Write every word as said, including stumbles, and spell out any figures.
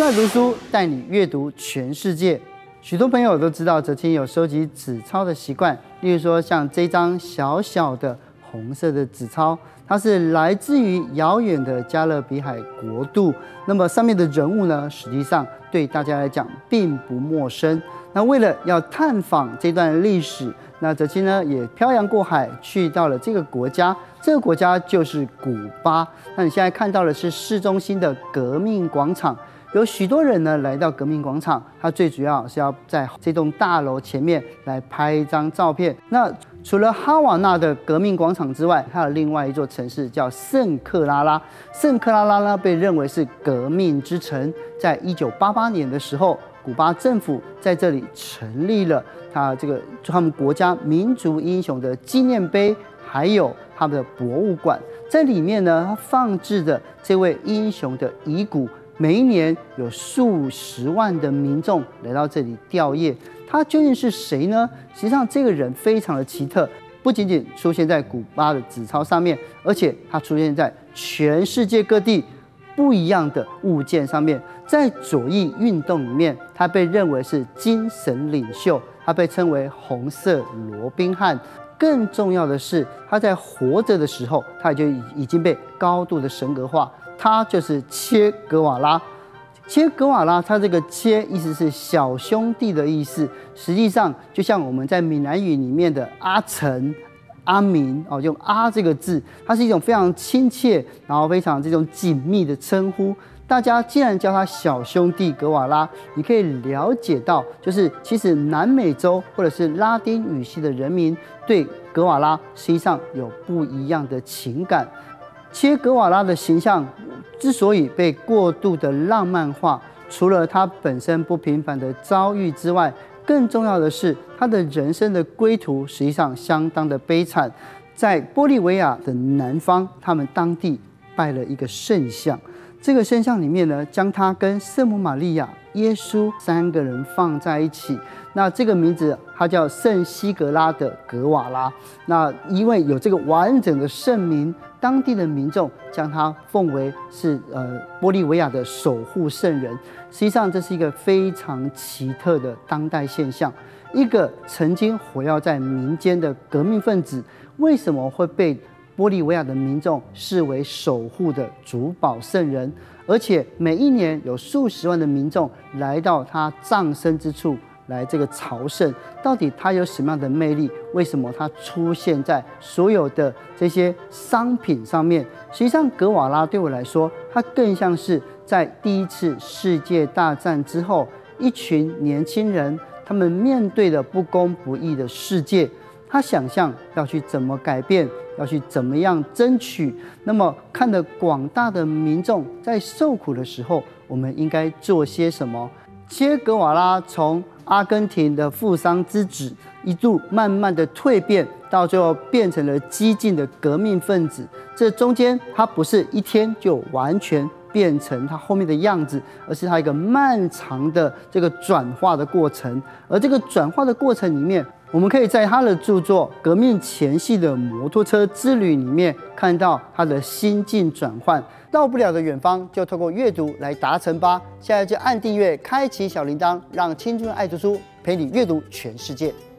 春爱读书，带你阅读全世界。许多朋友都知道哲青有收集纸钞的习惯，例如说像这张小小的红色的纸钞，它是来自于遥远的加勒比海国度。那么上面的人物呢，实际上对大家来讲并不陌生。那为了要探访这段历史，那哲青呢也漂洋过海去到了这个国家，这个国家就是古巴。那你现在看到的是市中心的革命广场。有许多人呢来到革命广场，他最主要是要在这栋大楼前面来拍一张照片。那除了哈瓦那的革命广场之外，还有另外一座城市叫圣克拉拉。圣克拉拉呢被认为是革命之城，在一九八八年的时候，古巴政府在这里成立了他这个他们国家民族英雄的纪念碑，还有他们的博物馆。在里面呢，它放置着这位英雄的遗骨。每一年有数十万的民众来到这里吊唁，他究竟是谁呢？实际上，这个人非常的奇特，不仅仅出现在古巴的纸钞上面，而且他出现在全世界各地不一样的物件上面。在左翼运动里面，他被认为是精神领袖，他被称为红色罗宾汉。更重要的是，他在活着的时候，他就已经被高度的神格化。他就是切格瓦拉，切格瓦拉，他这个切意思是小兄弟的意思，实际上就像我们在闽南语里面的阿成、阿明哦，用阿这个字，它是一种非常亲切，然后非常这种紧密的称呼。大家既然叫他小兄弟格瓦拉，你可以了解到，就是其实南美洲或者是拉丁语系的人民对格瓦拉实际上有不一样的情感。切格瓦拉的形象之所以被过度的浪漫化，除了他本身不平凡的遭遇之外，更重要的是他的人生的归途实际上相当的悲惨。在玻利维亚的南方，他们当地拜了一个圣像，这个圣像里面呢，将他跟圣母玛利亚、耶稣三个人放在一起。那这个名字它叫圣西格拉的格瓦拉。那因为有这个完整的圣名，当地的民众将他奉为是呃玻利维亚的守护圣人。实际上，这是一个非常奇特的当代现象。一个曾经活跃在民间的革命分子，为什么会被玻利维亚的民众视为守护的主保圣人？而且每一年有数十万的民众来到他葬身之处来这个朝圣，到底他有什么样的魅力？为什么他出现在所有的这些商品上面？实际上，格瓦拉对我来说，他更像是在第一次世界大战之后，一群年轻人他们面对的不公不义的世界，他想象要去怎么改变，要去怎么样争取。那么，看着广大的民众在受苦的时候，我们应该做些什么？切格瓦拉从阿根廷的富商之子，一度慢慢的蜕变，到最后变成了激进的革命分子。这中间，他不是一天就完全变成他后面的样子，而是他一个漫长的这个转化的过程。而这个转化的过程里面，我们可以在他的著作《革命前夕的摩托车之旅》里面看到他的心境转换。到不了的远方，就透过阅读来达成吧。现在就按订阅，开启小铃铛，让青春爱读书陪你阅读全世界。